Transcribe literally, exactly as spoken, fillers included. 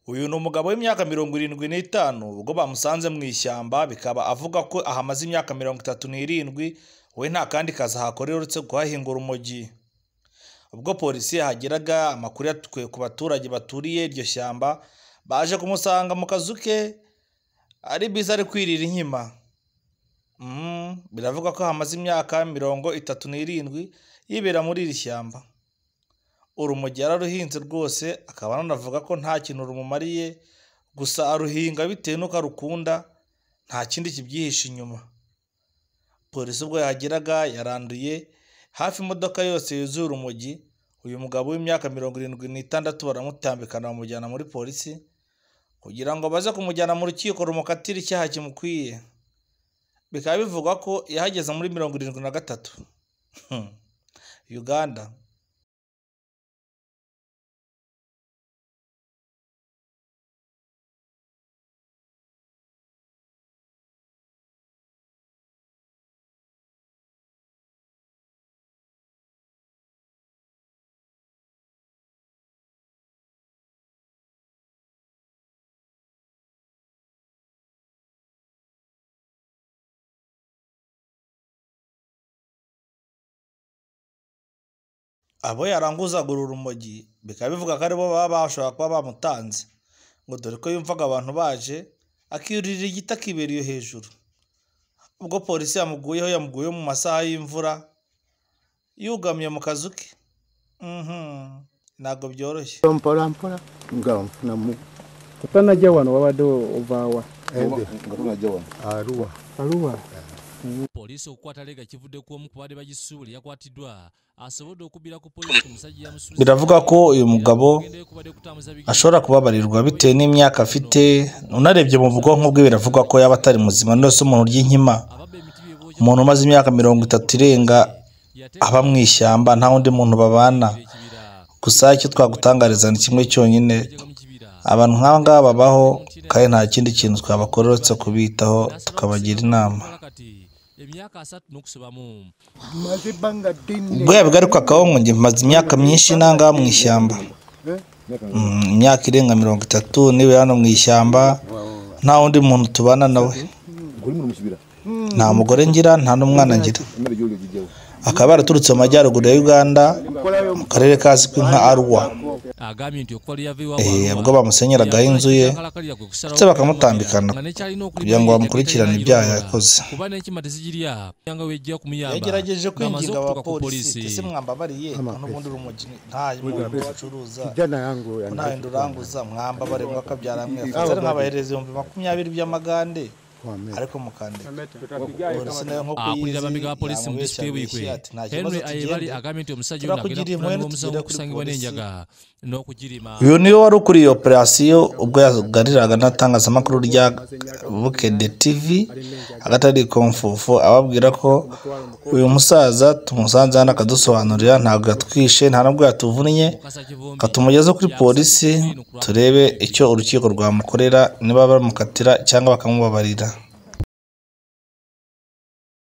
Uyu ni umugabo w'imyaka mirongo irindwi n'itanu ubwo bamusanze mu ishyamba, bikaba avuga ko ahamaze imyaka mirongo itatu n'irindwi we nta kandi kazi ahakorera uretse kuhahinga urumogi. Ubwo polisi yahageraga, amakuru yatukuye ku baturage baturiye iryo shyamba baje kumusanga mu kazu ke ari biza ari kwirira inkima. Mm, biravuga ko hamaze imyaka mirongo itatu n'irindwi yibera muri iri shyamba. Urumogi yararuhinze rwose, akaba anavuga ko nta kintu rumumariye, gusa aruhinga bitewe n'uko arukunda, nta kindi kibyihishe inyuma. Polisi ubwo yahageraga yaranduye hafi imodoka yose yuzuye urumogi. Uyu mugabo w'imyaka mirongo irindwi n'itandatu baramutambikana bamujyana muri polisi kugira ngo baze kumujyana mu rukiko rumukatira icyaha kimukwiye. Bikaba bivugwa ko yahageze muri mirongo irindwi na gatatu. Uganda. Abo yaranguzaga uru rumogi bikaba bivuga ko aribo baba bashobora kuba bamutanze, ngo dore ko yumvaga abantu baje akiyurira igiti akibera iyo hejuru. Ubwo polisi yamuguyeho yamuguye mu masaha y'imvura yugamiye mu kazu ke. Mhm, ntabwo byoroshye. Mpora mpora ngao mfuna mu utanajya wano wabade ovawa ende ngatunajya wano aruwa aruwa. Polisi okukwata lega kivudde ku omu ku baade bagisuubuli yakwatiddwa asobodde okubira ku polisi omusajja yamusuubiza. Biravuga ko uyu mugabo ashobora kubabarirwa bitewe n'imyaka afite. Unarebye mu bwonko bwe biravuga ko yaba atari muzima, ndetse umuntu urya inkima, umuntu umaze imyaka mirongo itatu irenga aba mu ishyamba nta wundi muntu babana. Gusa icyo twagutangariza ni kimwe cyonyine, abantu nk'aba ngaba babaho kandi nta kindi kintu twabakorera uretse kubitaho tukabagira inama. Ubwo yabigaruka akabongo njye maze imyaka myinshi nanga mu ishyamba, imyaka irenga mirongo itatu niwe hano mu ishyamba, nta wundi muntu tubana nawe, nta mugore ngira nta n'umwana ngira. Akaba yaraturutse mu majyaruguru ya Uganda mu karere kazwi nka Arua. Eh, ubwo bamusenyeragaho inzu ye ndetse bakamutambikana kugira ngo bamukurikirane ibyaha yakoze. Yagerageje kwinginga abapolisi, ese mwambabariye n'ubundi urumogi nta muntu ucuruza, nta nduranguza, mwambabare mwakabyara mwe afite nk'abahereza ibihumbi makumyabiri by'amagande ariko mukandika. Polisi nayo nko kuyizi bamiga polisi mu display wikwe Henry ayebali agamenti omusajja n'agenda n'omusango kusangibwa n'enjaga n'okugirima. Uyu niwe wari ukuriye operasiyo ubwo yagariraga n'atangazamakuru rya Bukede T V agatari komfufu, ababwira ko uyu musaza tumusanze hano akadusobanurira ntabwo yatwishe nta nubwo yatuvunnye, katumugeze kuri polisi turebe icyo urukiko rwamukorera, niba bamukatira cyangwa bakamubabarira.